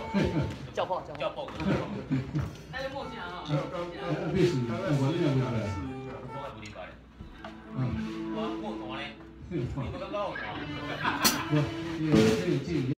叫泡。 那就默契啊！ 必须，我这样不来。 我还不明白。我大呢？你不感觉我大？ 不，这个